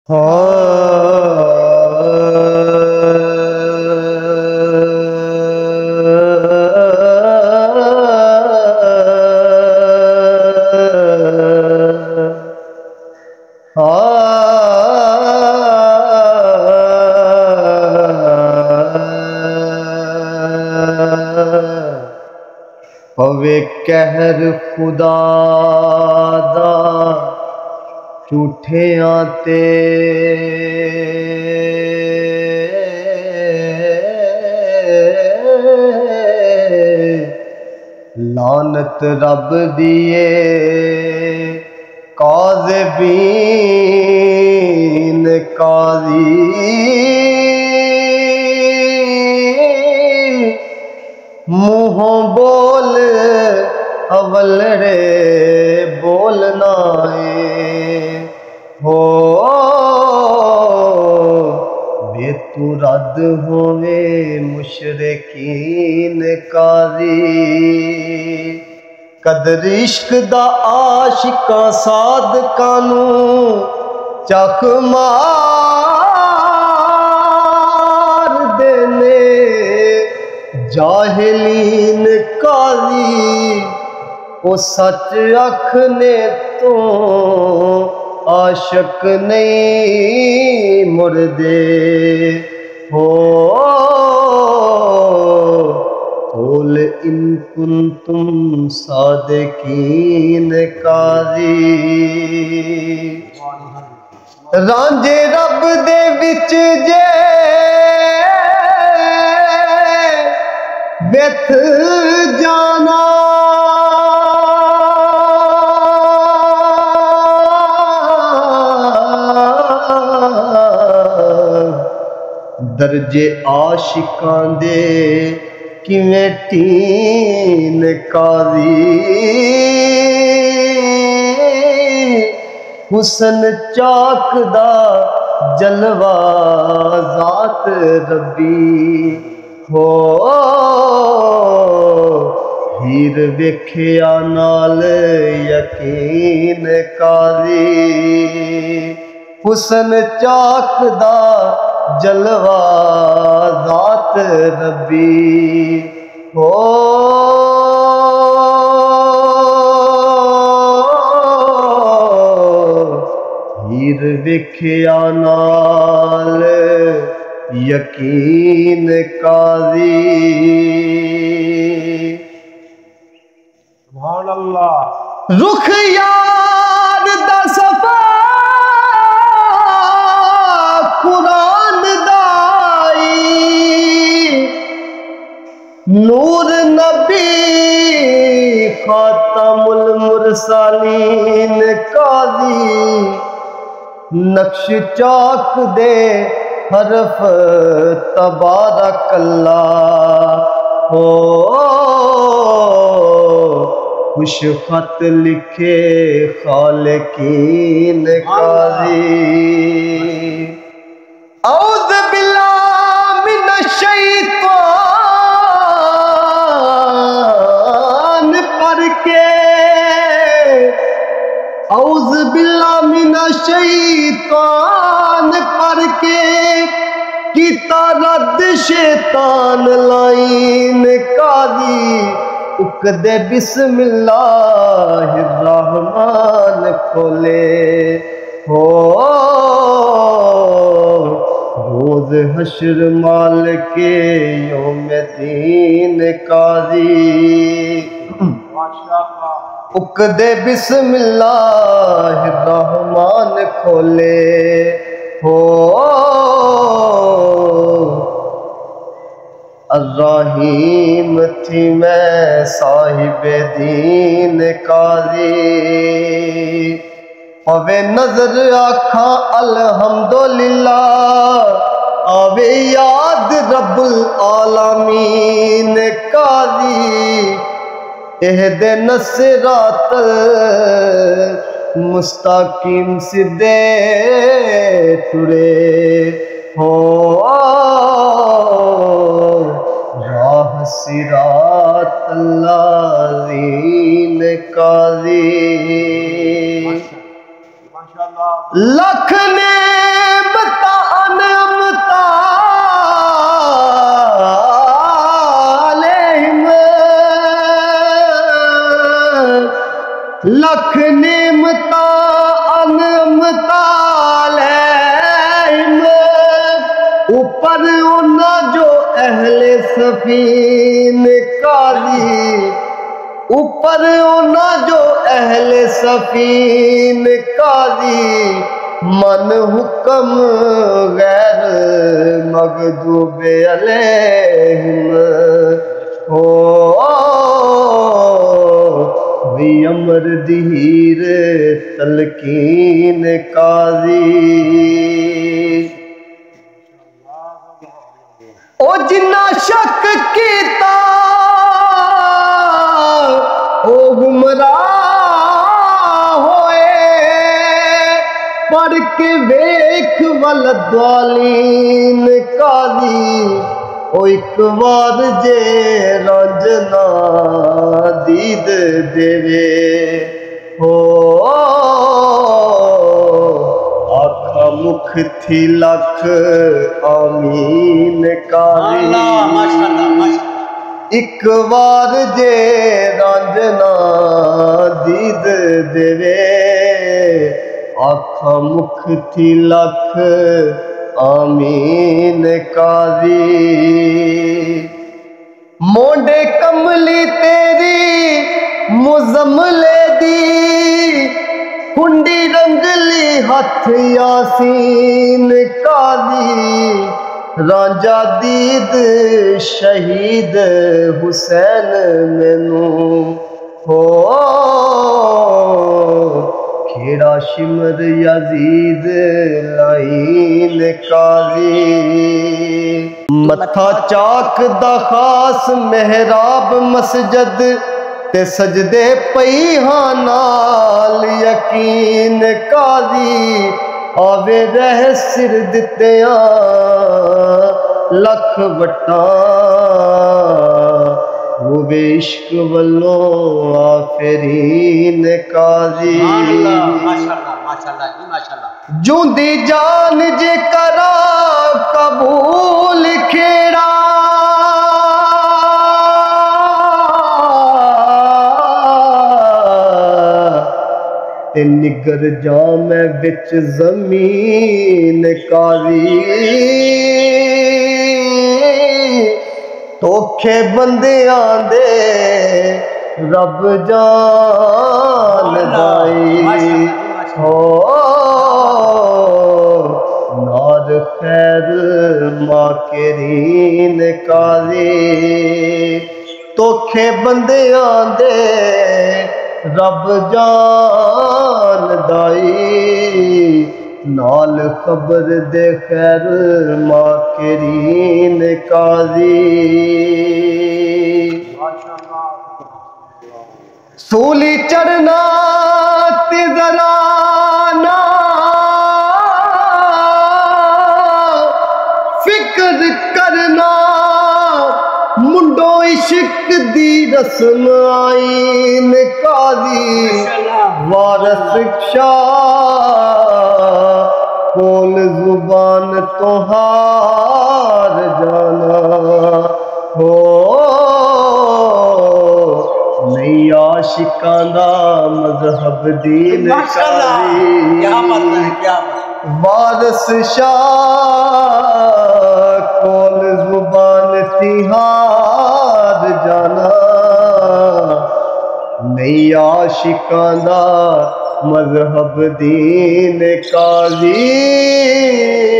پوے قہر خدا دا چوٹھیاں تے لعنت رب دیے کاذبین قاضی منہوں بول اول رے بولنا ہو بے تو رد ہوئے مشرکین قاضی قدر عشق دا عاشقاں صادقانوں چخ مار دینے جاہلین قاضی وہ سچ رکھنے تو عاشق نہیں مردے ہو قول ان کنتم صادقین قاضی رانجے رب دے وچ جے بیت جانا درجے عاشقاں دے کیویں تین قاضی حسن چاک دا جلوہ ذات ربی ہو ہیر ویکھیا نال یقین قاضی حسن چاک دا جلوہ ذات ربی ہو ہیر ویکھیا نال یقین قاضی سبحان اللہ رخ یار دا صفا قرآن دائی نور نبی خاتم المرسلین قاضی نقش چاک دے حرف تبارک اللہ ہو خوش خط لکھے خالقین قاضی اعوذ باللہ من الشیطان پڑھ کے اعوذ باللہ من الشیطان پڑھ کے کیتا رد شیطان لائن قاضی اکدے بسم اللہ الرحمن کھولے ہو روز حشر مالک یوم دین قاضی اکدے بسم اللہ الرحمن کھولے ہو الرحیم تھی میں صاحب دین قاضی پوے نظر آکھاں الحمدللہ آوے یاد رب العالمین قاضی اہدنا الصراط المستقیم سدھے ٹرے ہو راہ صراط الذین قاضی لکھ نے اوپر اونا جو اہل سفین قاضی، اوپر اونا جو اہل سفین قاضی، من حکم غیر مغضوب علیہم وی امر دہیر تلقین قاضی۔ او جنہ شک کیتا او گمراہ ہوئے، پڑھ کے ویکھ ولدوالین قاضی، او ایک وار جے رنجنا دید دیوے آکھا مکھ تھی لکھ آمین قاضی، ایک وار جے رنجنا دید دیوے آکھا مکھ تھی لکھ آمین قاضی۔ مونڈے کملی تیری مزملے دی، کنڈی رنگلی ہتھ یاسین قاضی، رانجا دید شہید حسین مینوں کھیڑا شمر یزید لائن قاضی، متھا چاک دا خاص محراب مسجد تے سجدے پئی ہاں نال یقین قاضی، آوے رہ سر دتیاں لکھ وٹاں ہوئے عشق والوں آفرین قاضی۔ جون دی جان جے کرا قبول کھیڑا، تے نگر جام وچ زمین قاضی، توکھے بندیاں دے رب جان دائی، نار خیر ماکرین قاضی، توکھے بندیاں دے رب جان دائی، نال خبر دے خیر ماکرین قاضی۔ سولی چڑھنا تے ذرانا فکر کرنا، منڈو عشق دی رسم آئین قاضی، وارث شاہ کول زبان تو ہار جانا نہیں عاشقاں دا مذہب دین قاضی، وارث شاہ کول زبان تھی ہار جانا نہیں عاشقاں دا مذہب دین قاضی۔